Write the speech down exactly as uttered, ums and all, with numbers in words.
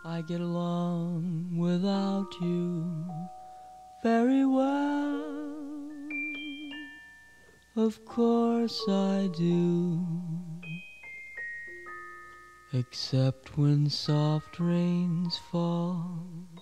I get along without you very well. Of course I do. Except when soft rains fall